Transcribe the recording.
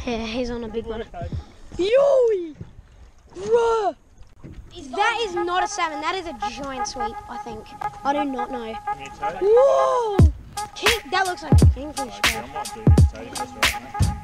Yeah, he's on a big one. Yoey! Bruh! That is not a salmon, that is a giant sweep, I think. I do not know. Whoa! That looks like a kingfish. I might do this today, that's right, mate.